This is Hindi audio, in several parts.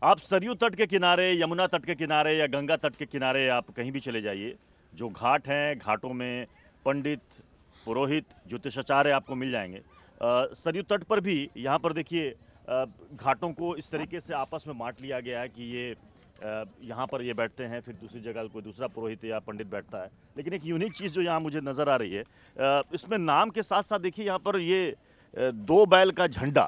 आप सरयू तट के किनारे, यमुना तट के किनारे या गंगा तट के किनारे आप कहीं भी चले जाइए, जो घाट हैं घाटों में पंडित, पुरोहित, ज्योतिषाचार्य आपको मिल जाएंगे। सरयू तट पर भी यहाँ पर देखिए घाटों को इस तरीके से आपस में बांट लिया गया है कि ये यहाँ पर ये बैठते हैं, फिर दूसरी जगह कोई दूसरा पुरोहित या पंडित बैठता है। लेकिन एक यूनिक चीज़ जो यहाँ मुझे नज़र आ रही है, इसमें नाम के साथ साथ देखिए यहाँ पर ये दो बैल का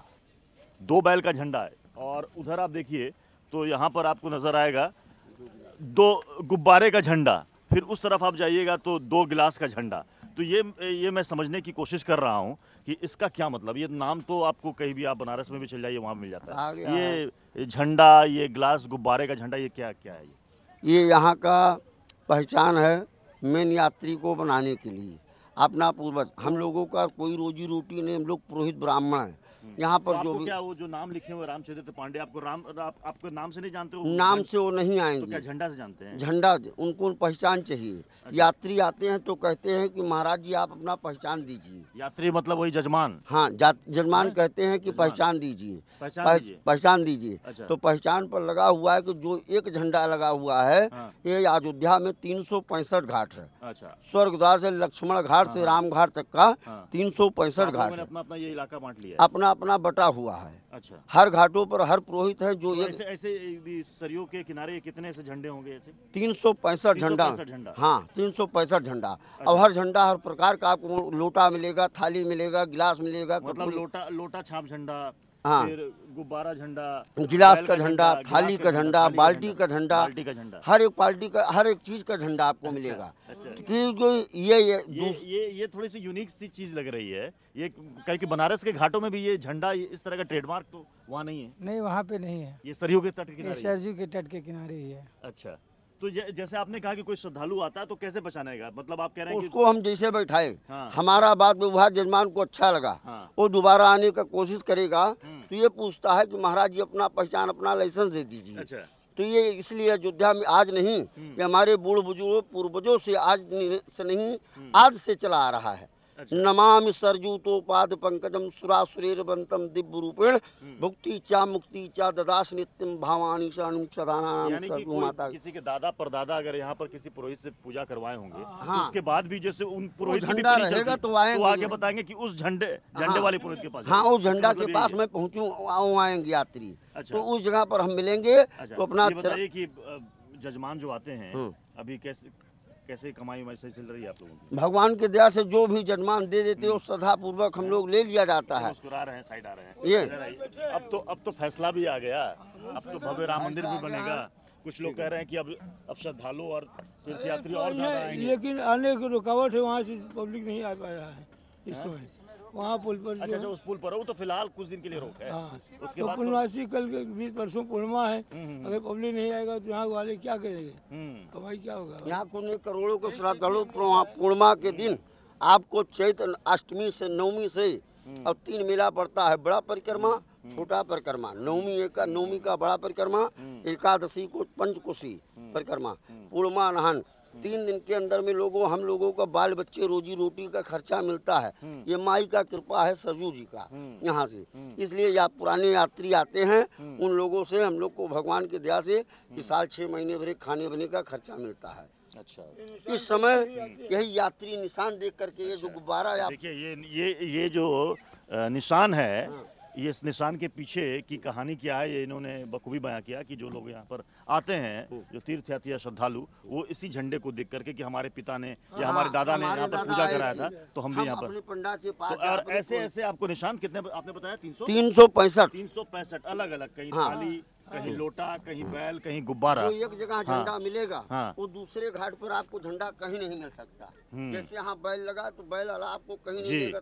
झंडा है। और उधर आप देखिए तो यहाँ पर आपको नज़र आएगा दो गुब्बारे का झंडा, फिर उस तरफ आप जाइएगा तो दो गिलास का झंडा। तो ये मैं समझने की कोशिश कर रहा हूँ कि इसका क्या मतलब। ये नाम तो आपको कहीं भी, आप बनारस में भी चल जाइए वहाँ मिल जाता है। ये झंडा, ये गिलास, गुब्बारे का झंडा, ये क्या है? ये यहाँ का पहचान है मेन यात्री को बनाने के लिए। अपना पूर्वज, हम लोगों का कोई रोजी रोटी नहीं, हम लोग पुरोहित ब्राह्मण हैं। यहाँ पर जो भी क्या वो जो नाम लिखे हुए रामचरित्र पांडे, आपको नाम से नहीं जानते हो? नाम से वो नहीं आएंगे। तो क्या झंडा से जानते हैं? झंडा, उनको पहचान चाहिए। अच्छा। यात्री आते हैं तो कहते हैं कि महाराज जी आप अपना पहचान दीजिए। यात्री मतलब वही जजमान? हाँ, जजमान कहते हैं कि पहचान दीजिए, पहचान दीजिए। अच्छा। तो पहचान पर लगा हुआ है कि जो एक झंडा लगा हुआ है, ये अयोध्या में 365 घाट है। अच्छा। स्वर्ग द्वार से लक्ष्मण घाट से राम घाट तक का 365 घाट है। अपना ये इलाका बांट लिया, अपना बटा हुआ है। अच्छा। हर घाटों पर हर पुरोहित है जो तो ऐसे सरयू के किनारे कितने से झंडे होंगे? ऐसे 365 झंडा। हाँ, 365 झंडा। अच्छा। और हर झंडा हर प्रकार का आपको लोटा मिलेगा, थाली मिलेगा, गिलास मिलेगा। मतलब लोटा छाप झंडा, हाँ, फिर गुब्बारा झंडा, गिलास का झंडा, थाली का झंडा, बाल्टी का झंडा, हर एक पार्टी का, हर एक चीज का झंडा आपको मिलेगा। कि जो ये थोड़ी सी यूनिक सी चीज लग रही है। ये कहीं कि बनारस के घाटों में भी ये झंडा इस तरह का ट्रेडमार्क तो वहाँ नहीं है? नहीं, वहाँ पे नहीं है। ये सरयू के तट के किनारे? सरयू के तट के किनारे ही है। अच्छा। तो जैसे आपने कहा कि कोई श्रद्धालु आता है तो कैसे पहचानेगा? मतलब आप कह रहे हैं उसको हम जैसे बैठाए, हाँ। हमारा बात व्यवहार जजमान को अच्छा लगा, हाँ। वो दोबारा आने का कोशिश करेगा तो ये पूछता है कि महाराज जी अपना पहचान, अपना लाइसेंस दे दीजिए। अच्छा। तो ये इसलिए अयोध्या में आज नहीं, ये हमारे बूढ़ बुजुर्गों पूर्वजों से आज से नहीं, आज से चला आ रहा है। अच्छा। नमामि सरजूतोपाद पंकजम सुरासुरेर बंतम दिव्य रूपेण भुक्ति चा मुक्ति चा ददाश नित्यम भावानी शरणं सदानाम माता। किसी के दादा परदादा अगर यहाँ पर किसी पुरोहित से पूजा करवाए होंगे, हाँ। तो उसके बाद भी जैसे उन पुरोहित झंडा रहेगा तो आगे बताएंगे कि उस झंडे वाले पुरोहित के पास, हाँ, उस झंडा के पास मैं पहुँचूँ, आएंगे यात्री। तो उस जगह पर हम मिलेंगे। तो अपना बताइए कि जजमान जो आते हैं अभी कैसे कमाई सही चल रही है आप लोगों की? भगवान की दया से जो भी जजमान दे देते हो श्रद्धा पूर्वक हम लोग ले लिया जाता है। मुस्कुरा रहे हैं, साइड आ रहे हैं ये। अब तो फैसला भी आ गया, अब तो भव्य राम मंदिर भी बनेगा। कुछ लोग कह रहे हैं कि अब श्रद्धालु और तीर्थयात्री और ज्यादा आएंगे। लेकिन आने की रुकावट है, वहाँ से पब्लिक नहीं आ पा रहा है इस समय। वहाँ पुल पर, अच्छा, उस पुल पर हो तो फिलहाल कुछ दिन के लिए रोक है। हाँ। उसके बाद पूर्णमासी कल के 20 परसों पूर्णिमा है, अगर पब्लिक नहीं आएगा तो यहाँ वाले क्या करेंगे, कमाई क्या होगा? यहाँ कुछ करोड़ों को श्रद्धालु पूर्णिमा के दिन आपको चैत्र अष्टमी से नवमी से और 3 मेला पड़ता है। बड़ा परिक्रमा, छोटा परिक्रमा, नवमी का बड़ा परिक्रमा, एकादशी को पंचकोशी परिक्रमा, पूर्णिमा नहान। 3 दिन के अंदर में हम लोगों का बाल बच्चे रोजी रोटी का खर्चा मिलता है। ये माई का कृपा है सरयू जी का यहाँ से। इसलिए या पुराने यात्री आते हैं, उन लोगों से हम लोग को भगवान की दया से कि साल 6 महीने भरे खाने बने का खर्चा मिलता है। अच्छा। इस समय यही यात्री निशान देख करके ये जो गुब्बारा, देखिए ये जो निशान है, ये इस निशान के पीछे की कहानी क्या है, ये इन्होंने बखूबी बयां किया कि जो लोग यहाँ पर आते हैं, जो तीर्थयात्री या श्रद्धालु, वो इसी झंडे को देख करके कि हमारे पिता ने या हमारे दादा ने यहाँ पर पूजा कराया था तो हम भी यहाँ पर। तो और ऐसे आपको निशान कितने आपने बताया? 365 अलग अलग, कहीं थाली, कहीं लोटा, कहीं बैल, कहीं गुब्बारा। जो एक जगह झंडा मिलेगा, वो दूसरे घाट पर आपको झंडा कहीं नहीं मिल सकता। जैसे यहाँ बैल लगा तो बैल वाला आपको कहीं नहीं मिलेगा,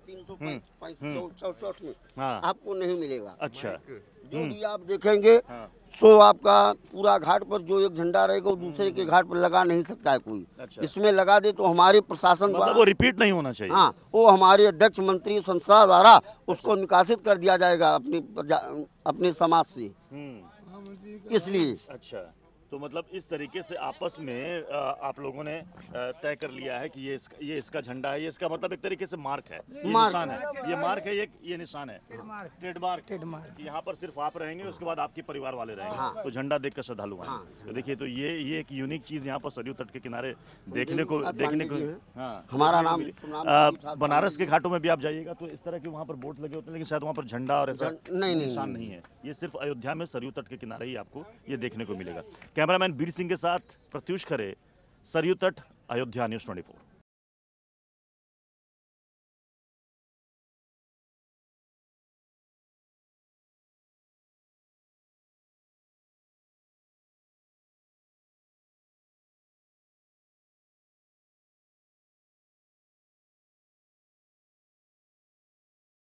365 में आपको नहीं मिलेगा। अच्छा। जो भी आप देखेंगे सो आपका पूरा घाट पर जो एक झंडा रहेगा वो दूसरे के घाट पर लगा नहीं सकता है कोई। अच्छा। इसमें लगा दे तो हमारे प्रशासन द्वारा वो रिपीट नहीं होना चाहिए। हाँ, वो हमारे अध्यक्ष मंत्री संस्था द्वारा उसको निकासित कर दिया जाएगा अपने समाज से, इसलिए। अच्छा, तो मतलब इस तरीके से आपस में आप लोगों ने तय कर लिया है कि ये इसका झंडा है, ये इसका मतलब एक तरीके से मार्क है, ये निशान है, ये मार्क है, ये निशान है, ट्रेडमार्क। यहाँ पर सिर्फ आप रहेंगे, उसके बाद आपके परिवार वाले रहेंगे, तो झंडा देख कर श्रद्धालु आएंगे। तो देखिए, तो ये एक यूनिक चीज यहाँ पर सरयू तट के किनारे देखने को हाँ, हमारा नाम बनारस के घाटों में भी आप जाइएगा तो इस तरह के वहाँ पर बोर्ड लगे होते हैं, लेकिन शायद वहाँ पर झंडा और ऐसा निशान नहीं है। ये सिर्फ अयोध्या में सरयू तट के किनारे ही आपको ये देखने को मिलेगा। कैमरामैन बीर सिंह के साथ प्रत्युष खरे, सरयू तट, अयोध्या, News24।